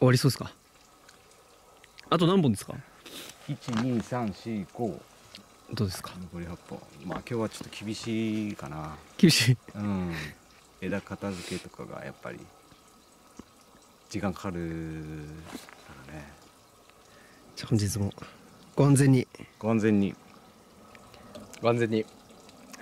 わりそうですか？あと何本ですか？ 1,2,3,4,5。 どうですか？ 残り8本。まあ今日はちょっと厳しいかな。 厳しい。 うん。枝片付けとかがやっぱり時間かかるからね。 じゃあ本日もご安全に。 ご安全に。 完全に。はい。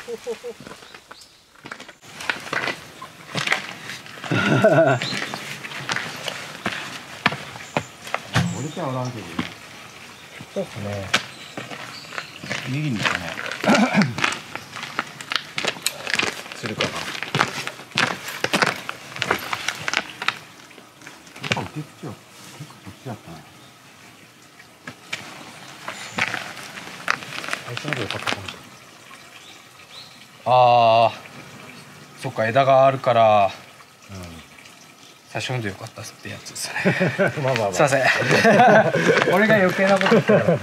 折れてはおらんけどね。 そうですね。 右にかね。するかな。やっぱ受け口は結構こっちだったね。最初の方が良かったかもしれない。 ああ、そっか、枝があるからう最初のでよかったってやつですね。 ん。まあまあまあ。 すいません。俺が余計なこと言ったら。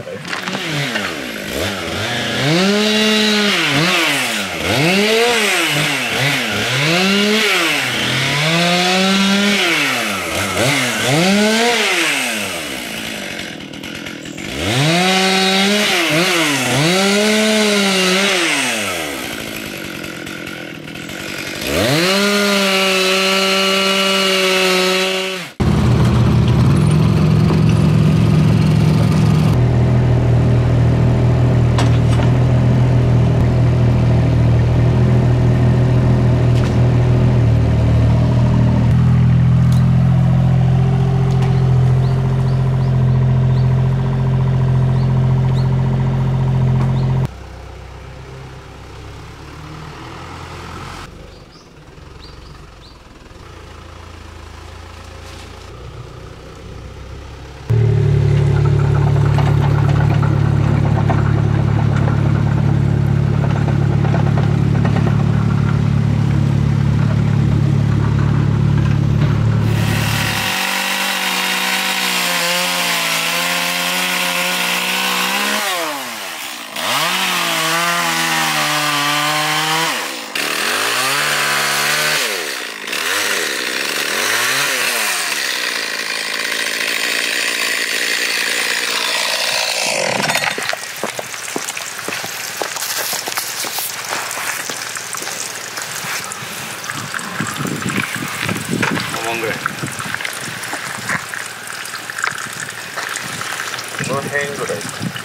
この辺ぐらいですか。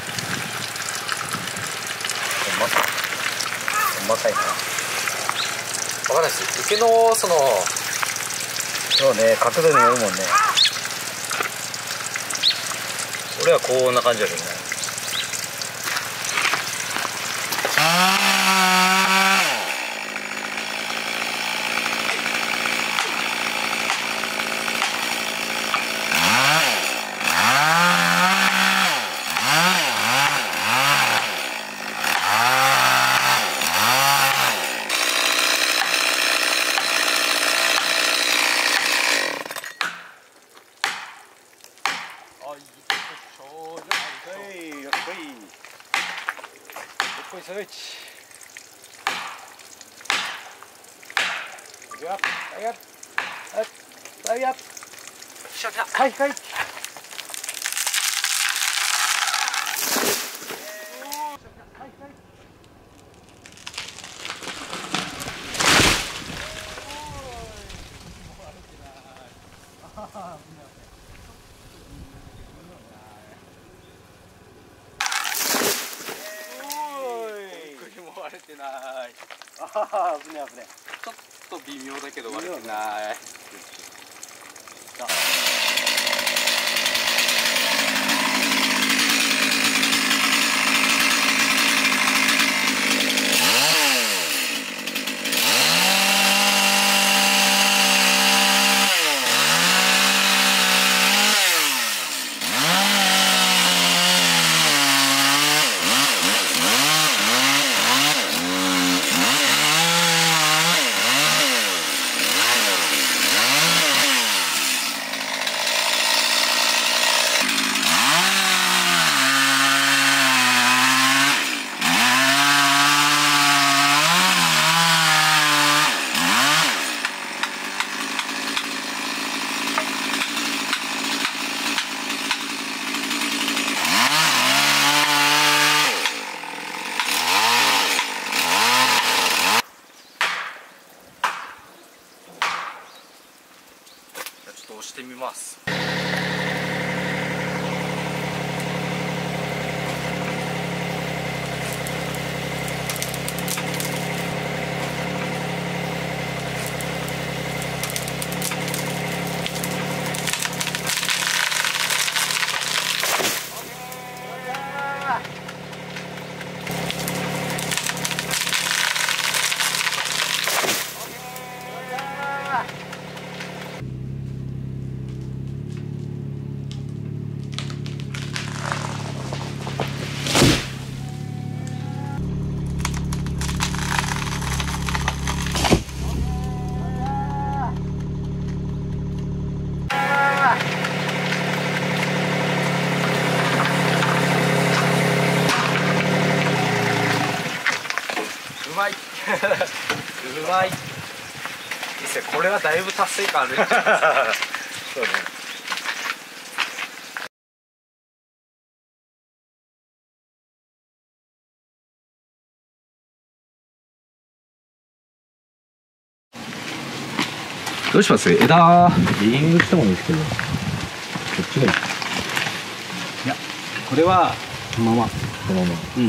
細かいな。 わかんないです。受けのそのそうね、角度によるもんね。俺はこんな感じだけどね。 はいはい。 割れてない。ああ、危ね危ね。 ちょっと微妙だけど割れてない。 わいいですよ。これはだいぶ達成感あるんじゃないですか。 そうね。どうします？枝リーディングしてもいいですけど、こっちがいい。 いや、これはこのまま。 このまま。 うん。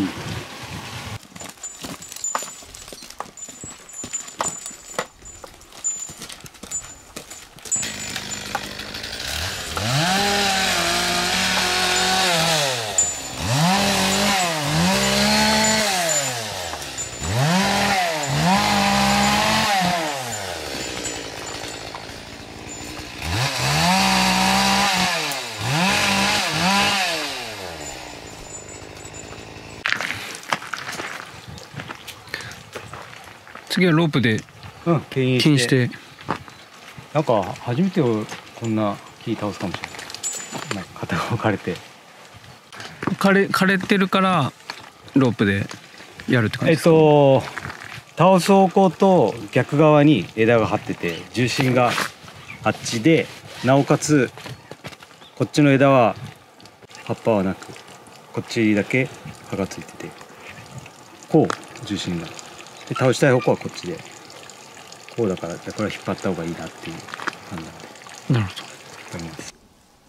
次はロープでうん、牽引牽引してなんか初めてこんな木倒すかもしれない。なんか肩が置かれて。 枯れてるからロープでやるって感じですか？ 倒す方向と逆側に枝が張ってて、重心があっちで、なおかつこっちの枝は葉っぱはなく、こっちだけ葉がついてて、こう重心がで、倒したい方向はこっちでこうだから、じゃあこれは引っ張った方がいいなっていう判断で。 なるほど。 わかります。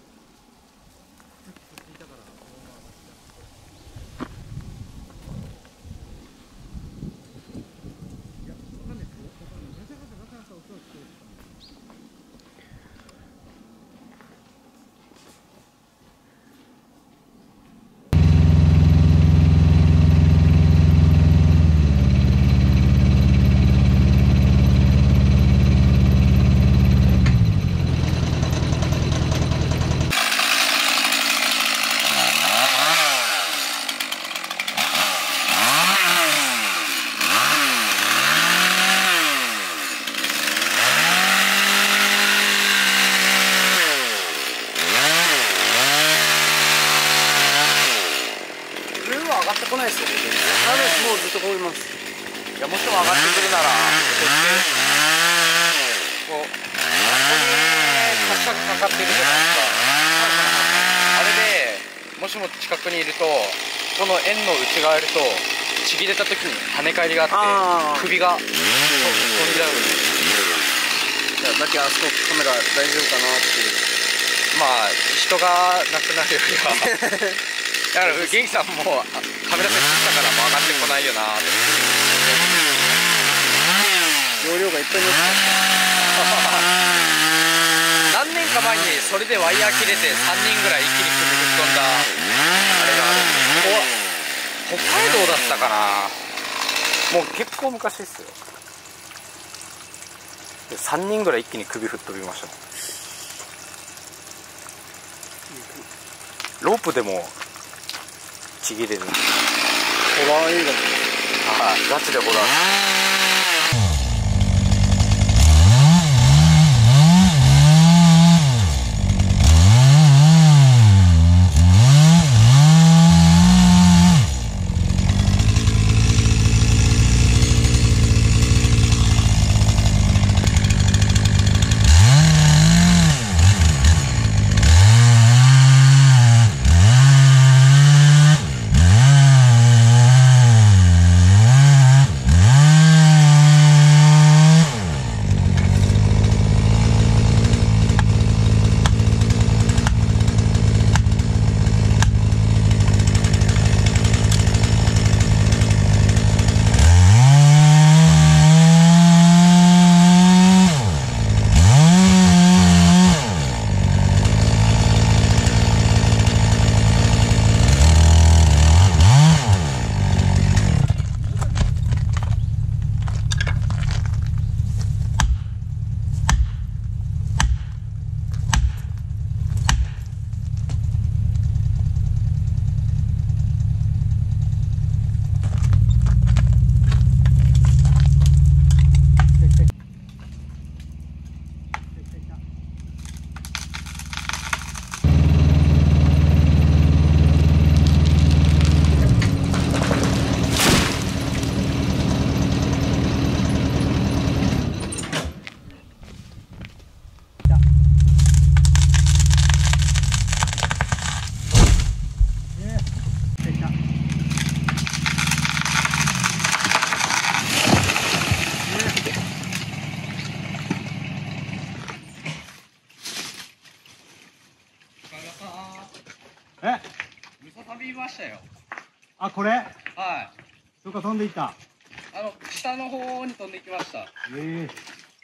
来ないですよね。もうずっとこいます。いや、もしも上がってくるならこうしてこうここにカチカチかかってるじゃないですか。あれでもしも近くにいるとこの円の内側やるとちぎれた時に跳ね返りがあって首が飛んじゃう。だけあそこカメラ大丈夫かなっていう。まあ人が亡くなるよりはだから元気さんもカメラ設置したからもう上がってこないよなって容量がいっぱいになって何年か前にそれでワイヤー切れて3人ぐらい一気に首ぶっ飛んだあれがあるんで、北海道だったかな。もう結構昔ですよ。で3人ぐらい一気に首吹っ飛びました。ロープでもちぎれる。ホラー映画。はい、ガチでホラー。 え、 ムササビいましたよ。 あ、これはい。 そっか飛んでいった。 下の方に飛んでいきました。 ええ。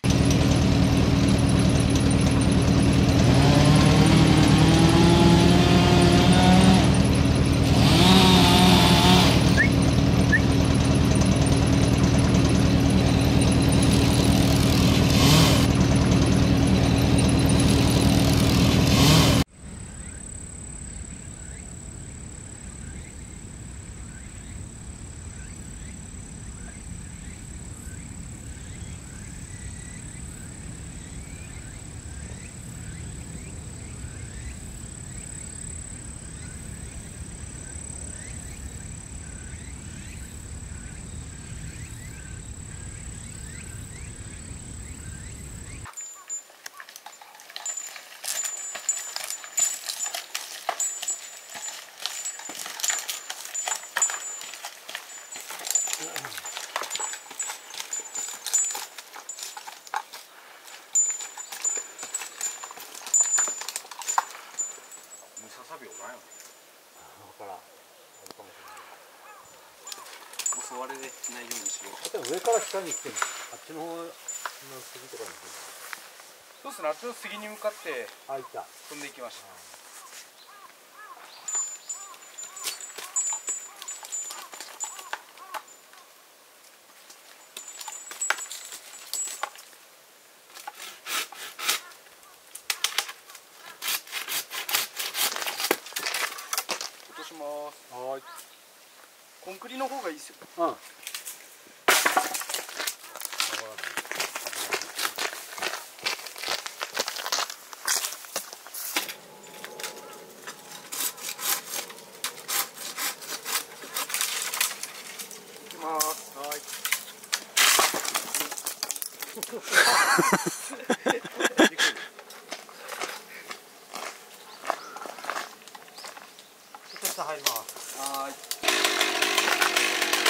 ムササビおらんよ。 だからあるかもし襲われないようにしよう。 れない。上から下に来ても、あっちの方の杉とかに来てそうですね。あっちの杉に向かってる。あ、いた。 飛んでいきました。落とします。 はい。 コンクリの方がいいですよ。 うん。 いきます。はい。 ちょっと下入ります。 はい。